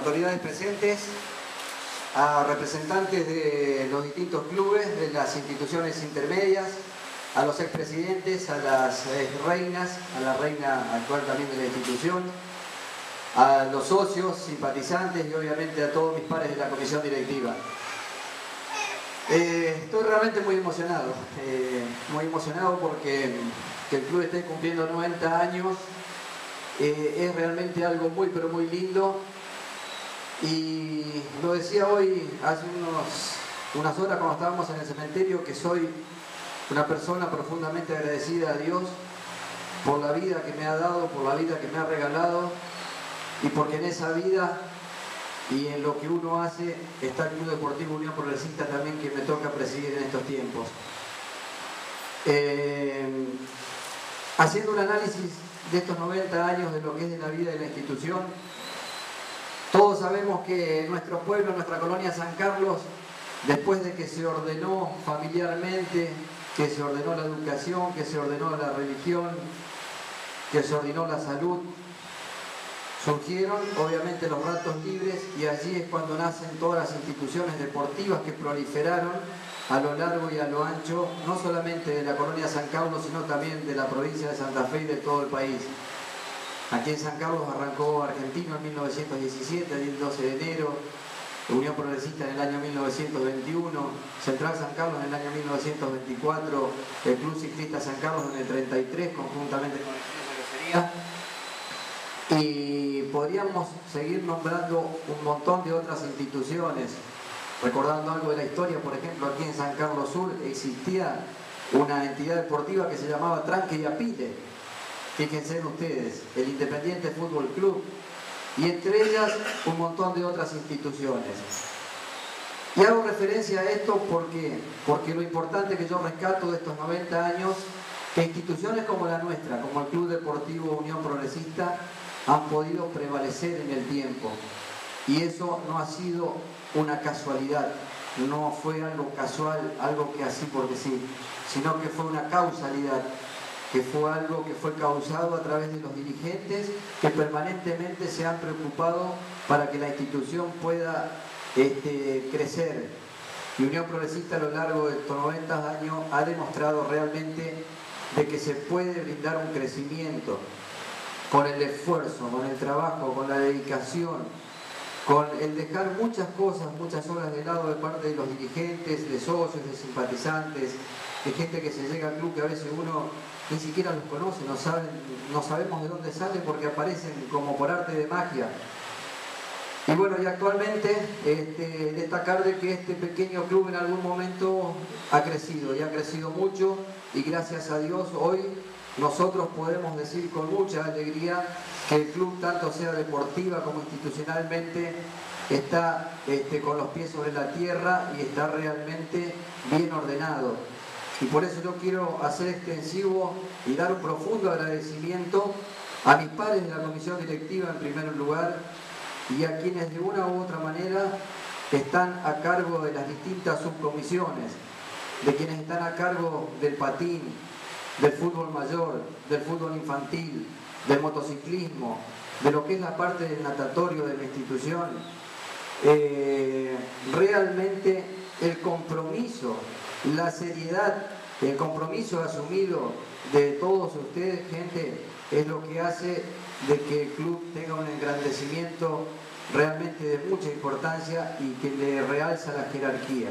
autoridades presentes, a representantes de los distintos clubes, de las instituciones intermedias, a los expresidentes, a las reinas, a la reina actual también de la institución, a los socios, simpatizantes y obviamente a todos mis pares de la comisión directiva. Estoy realmente muy emocionado porque que el club esté cumpliendo 90 años es realmente algo muy pero muy lindo. Y lo decía hoy, hace unas horas cuando estábamos en el cementerio, que soy una persona profundamente agradecida a Dios por la vida que me ha dado, por la vida que me ha regalado, y porque en esa vida y en lo que uno hace está el Club Deportivo Unión Progresista también, que me toca presidir en estos tiempos. Haciendo un análisis de estos 90 años de lo que es de la vida de la institución, todos sabemos que nuestro pueblo, nuestra colonia San Carlos, después de que se ordenó familiarmente, que se ordenó la educación, que se ordenó la religión, que se ordenó la salud, surgieron obviamente los ratos libres, y allí es cuando nacen todas las instituciones deportivas que proliferaron a lo largo y a lo ancho, no solamente de la colonia San Carlos, sino también de la provincia de Santa Fe y de todo el país. Aquí en San Carlos arrancó Argentino en 1917, el 12 de enero, Unión Progresista en el año 1921, Central San Carlos en el año 1924, el Club Ciclista San Carlos en el 33, conjuntamente con el Club Cervecería. Y podríamos seguir nombrando un montón de otras instituciones. Recordando algo de la historia, por ejemplo, aquí en San Carlos Sur existía una entidad deportiva que se llamaba Tranque y Apile. Fíjense ustedes, el Independiente Fútbol Club, y entre ellas un montón de otras instituciones. Y hago referencia a esto porque lo importante que yo rescato de estos 90 años, que instituciones como la nuestra, como el Club Deportivo Unión Progresista, han podido prevalecer en el tiempo. Y eso no ha sido una casualidad, no fue algo casual, algo que así porque sí, sino que fue una causalidad, que fue algo que fue causado a través de los dirigentes que permanentemente se han preocupado para que la institución pueda crecer. Y Unión Progresista a lo largo de estos 90 años ha demostrado realmente de que se puede brindar un crecimiento con el esfuerzo, con el trabajo, con la dedicación, con el dejar muchas cosas, muchas horas de lado de parte de los dirigentes, de socios, de simpatizantes, de gente que se llega al club que a veces uno ni siquiera los conoce, no sabemos de dónde salen porque aparecen como por arte de magia. Y bueno, y actualmente destacar de que este pequeño club en algún momento ha crecido, y ha crecido mucho, y gracias a Dios hoy nosotros podemos decir con mucha alegría que el club, tanto sea deportiva como institucionalmente, está con los pies sobre la tierra y está realmente bien ordenado. Y por eso yo quiero hacer extensivo y dar un profundo agradecimiento a mis pares de la comisión directiva en primer lugar, y a quienes de una u otra manera están a cargo de las distintas subcomisiones, de quienes están a cargo del patín, del fútbol mayor, del fútbol infantil, del motociclismo, de lo que es la parte del natatorio de la institución. Realmente el compromiso, la seriedad, el compromiso asumido de todos ustedes, gente, es lo que hace de que el club tenga un engrandecimiento realmente de mucha importancia y que le realza la jerarquía.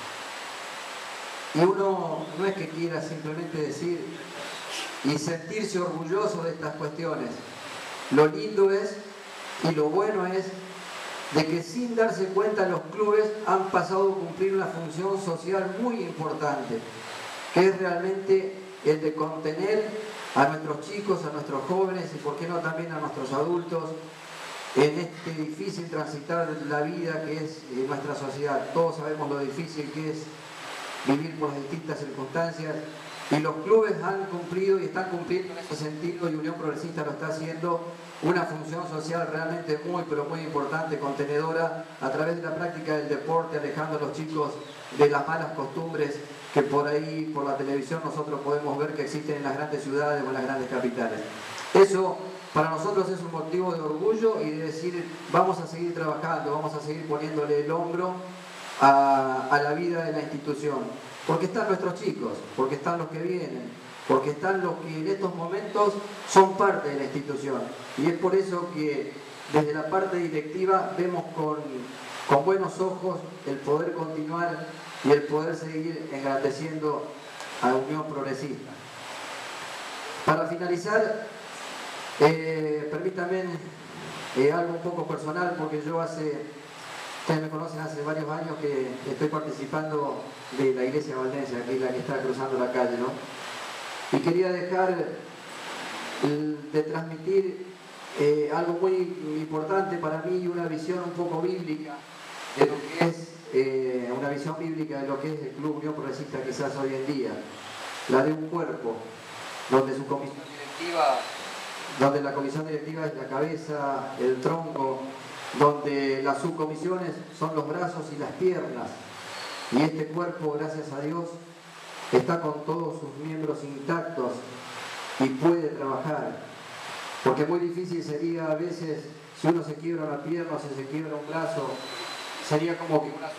Y uno no es que quiera simplemente decir y sentirse orgulloso de estas cuestiones. Lo lindo es y lo bueno es de que sin darse cuenta los clubes han pasado a cumplir una función social muy importante, que es realmente el de contener a nuestros chicos, a nuestros jóvenes y por qué no también a nuestros adultos en este difícil transitar de la vida que es nuestra sociedad. Todos sabemos lo difícil que es vivir por las distintas circunstancias, y los clubes han cumplido y están cumpliendo en ese sentido, y Unión Progresista lo está haciendo, una función social realmente muy pero muy importante, contenedora, a través de la práctica del deporte, alejando a los chicos de las malas costumbres que por ahí, por la televisión, nosotros podemos ver que existen en las grandes ciudades o en las grandes capitales. Eso para nosotros es un motivo de orgullo y de decir, vamos a seguir trabajando, vamos a seguir poniéndole el hombro a la vida de la institución. Porque están nuestros chicos, porque están los que vienen, porque están los que en estos momentos son parte de la institución. Y es por eso que desde la parte directiva vemos con buenos ojos el poder continuar y el poder seguir engrandeciendo a Unión Progresista. Para finalizar, permítanme algo un poco personal, porque yo ustedes me conocen hace varios años que estoy participando de la Iglesia Valdense, aquí la que está cruzando la calle, ¿no? Y quería dejar de transmitir algo muy importante para mí y una visión un poco bíblica de lo que es, una visión bíblica de lo que es el Club Unión Progresista quizás hoy en día, la de un cuerpo, donde la comisión directiva es la cabeza, el tronco, donde las subcomisiones son los brazos y las piernas, y este cuerpo, gracias a Dios, está con todos sus miembros intactos y puede trabajar, porque muy difícil sería a veces, si uno se quiebra una pierna o si se quiebra un brazo, sería como que una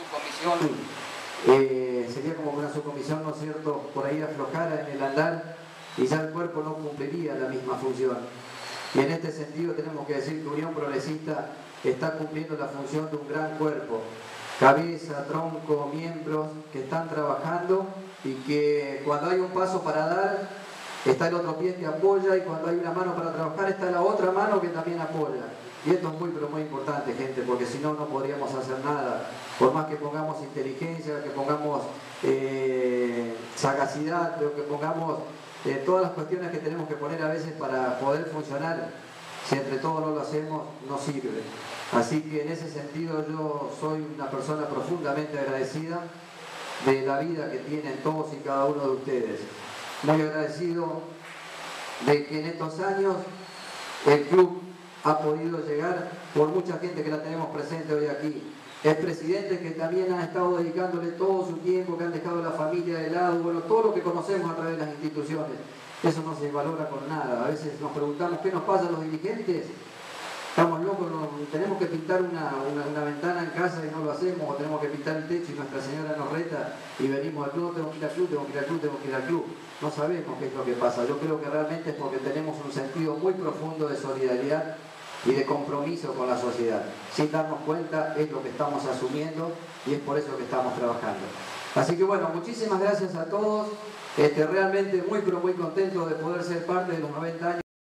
subcomisión, ¿no es cierto?, por ahí aflojara en el andar y ya el cuerpo no cumpliría la misma función. Y en este sentido tenemos que decir que Unión Progresista está cumpliendo la función de un gran cuerpo, cabeza, tronco, miembros que están trabajando y que cuando hay un paso para dar, está el otro pie que apoya, y cuando hay una mano para trabajar, está la otra mano que también apoya. Y esto es muy, pero muy importante, gente, porque si no, no podríamos hacer nada. Por más que pongamos inteligencia, que pongamos sagacidad, que pongamos todas las cuestiones que tenemos que poner a veces para poder funcionar, si entre todos no lo hacemos, no sirve. Así que en ese sentido yo soy una persona profundamente agradecida de la vida que tienen todos y cada uno de ustedes. Muy agradecido de que en estos años el club ha podido llegar por mucha gente que la tenemos presente hoy aquí. Expresidentes que también han estado dedicándole todo su tiempo, que han dejado la familia de lado, bueno, todo lo que conocemos a través de las instituciones. Eso no se valora con nada. A veces nos preguntamos qué nos pasa a los dirigentes. Estamos locos, tenemos que pintar una ventana en casa y no lo hacemos, o tenemos que pintar el techo y Nuestra Señora nos reta y venimos al club, tengo que ir al club, tengo que ir al club, tengo que ir al club. No sabemos qué es lo que pasa. Yo creo que realmente es porque tenemos un sentido muy profundo de solidaridad y de compromiso con la sociedad. Sin darnos cuenta es lo que estamos asumiendo y es por eso que estamos trabajando. Así que bueno, muchísimas gracias a todos. Realmente muy pero muy contento de poder ser parte de los 90 años.